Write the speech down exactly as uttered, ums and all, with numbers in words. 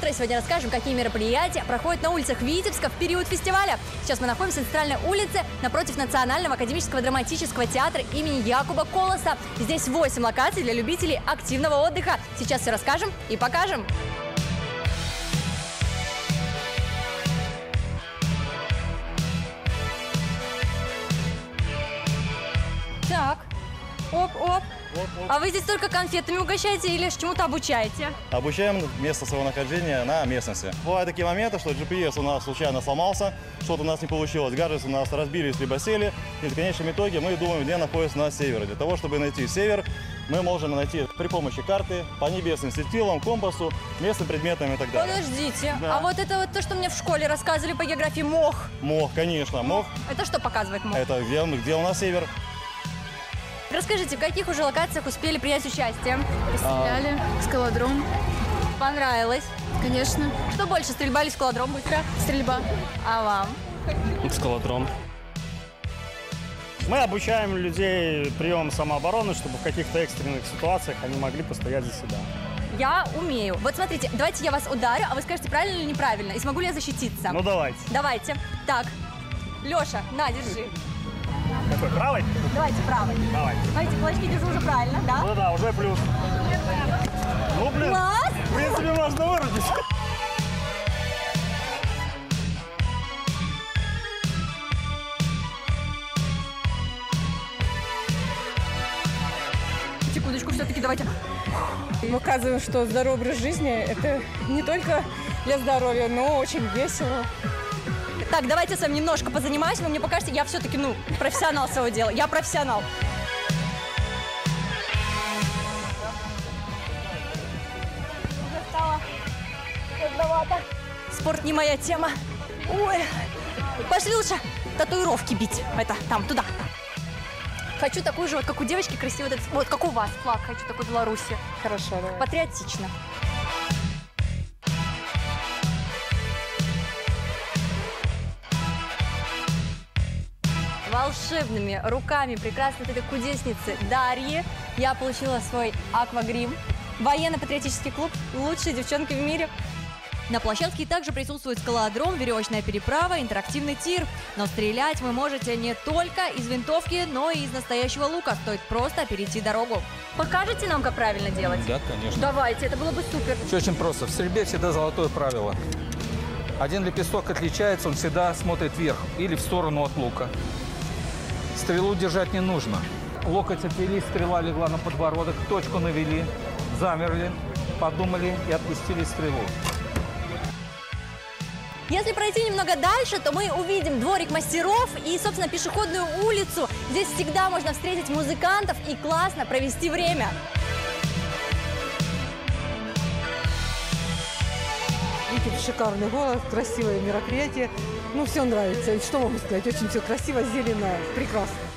утро. Сегодня расскажем, какие мероприятия проходят на улицах Витебска в период фестиваля. Сейчас мы находимся на центральной улице напротив Национального академического драматического театра имени Якуба Колоса. Здесь восемь локаций для любителей активного отдыха. Сейчас все расскажем и покажем. Так, оп-оп. А вы здесь только конфетами угощаете или чему-то обучаете? Обучаем место своего нахождения на местности. Бывают такие моменты, что джи пи эс у нас случайно сломался, что-то у нас не получилось, гаджеты у нас разбились, либо сели. И в конечном итоге мы думаем, где находится наш север. Для того, чтобы найти север, мы можем найти при помощи карты, по небесным светилам, компасу, местным предметам и так далее. Подождите, Да. а вот это вот то, что мне в школе рассказывали по географии, мох. Мох, конечно, мох. Это что показывает мох? Это где, где у нас север. Расскажите, в каких уже локациях успели принять участие? Стреляли, скалодром, Понравилось? конечно. Что больше, стрельба или скалодром быстро? Стрельба. А вам? Скалодром. Мы обучаем людей приемам самообороны, чтобы в каких-то экстренных ситуациях они могли постоять за себя. Я умею. Вот смотрите, давайте я вас ударю, а вы скажете, правильно или неправильно, и смогу ли я защититься? Ну давайте. Давайте. Так, Леша, на, держи. Какой, правый? Давайте правый. Давай. Смотрите, кулачки держу уже правильно, да? Ну да, уже плюс. Ну блин, Класс! в принципе можно вырубить. Секундочку, все-таки давайте. Мы указываем, что здоровый образ жизни – это не только для здоровья, но очень весело. Так, давайте я с вами немножко позанимаюсь. Вы мне покажете, я все-таки, ну, профессионал своего дела. Я профессионал. Уже стало трудновато. Спорт не моя тема. Ой, пошли лучше татуировки бить. Это, там, туда. Хочу такую же, вот как у девочки, красивый, вот, этот, вот как у вас флаг. Хочу такой Беларуси. Хорошо, давай. Патриотично. Волшебными руками прекрасной этой кудесницы Дарьи я получила свой аквагрим. Военно-патриотический клуб «Лучшие девчонки в мире». На площадке также присутствует скалодром, веревочная переправа, интерактивный тир. Но стрелять вы можете не только из винтовки, но и из настоящего лука. Стоит просто перейти дорогу. Покажете нам, как правильно делать? Да, конечно. Давайте, это было бы супер. Все очень просто. В стрельбе всегда золотое правило. Один лепесток отличается, он всегда смотрит вверх или в сторону от лука. Стрелу держать не нужно. Локоть отвели, стрела легла на подбородок, точку навели, замерли, подумали и отпустили стрелу. Если пройти немного дальше, то мы увидим дворик мастеров и, собственно, пешеходную улицу. Здесь всегда можно встретить музыкантов и классно провести время. Витебск шикарный город, красивое мероприятие. Ну, все нравится. Что могу сказать? Очень все красиво, зелено, прекрасно.